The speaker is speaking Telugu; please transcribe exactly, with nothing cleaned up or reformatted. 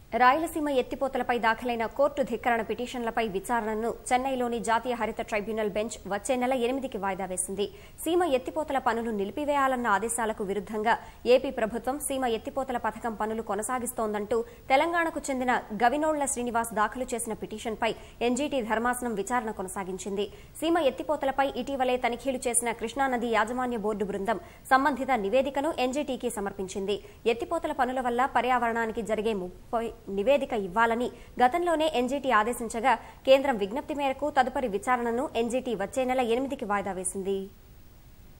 రాయలసీమ ఎత్తిపోతలపై దాఖలైన కోర్టు ధిక్కరణ పిటిషన్లపై విచారణను చెన్నైలోని జాతీయ హరిత ట్రైబ్యునల్ బెంచ్ వచ్చే నెల ఎనిమిదికి వాయిదా వేసింది. సీమ ఎత్తిపోతల పనులు నిలిపివేయాలన్న ఆదేశాలకు విరుద్దంగా ఏపీ ప్రభుత్వం సీమ ఎత్తిపోతల పథకం పనులు కొనసాగిస్తోందంటూ తెలంగాణకు చెందిన గవినోళ్ల శ్రీనివాస్ దాఖలు చేసిన పిటిషన్పై ఎన్జీటీ ధర్మాసనం విచారణ కొనసాగించింది. సీమ ఎత్తిపోతలపై ఇటీవలే తనిఖీలు చేసిన కృష్ణానది యాజమాన్య బోర్డు బృందం సంబంధిత నివేదికను ఎన్జీటీకి సమర్పించింది. ఎత్తిపోతల పనుల వల్ల పర్యావరణానికి జరిగే ముప్పై నివేదిక ఇవ్వాలని గతంలోనే ఎన్జీటీ ఆదేశించగా కేంద్రం విజ్ఞప్తి మేరకు తదుపరి విచారణను ఎన్జీటీ వచ్చే నెల ఎనిమిదికి వాయిదా వేసింది.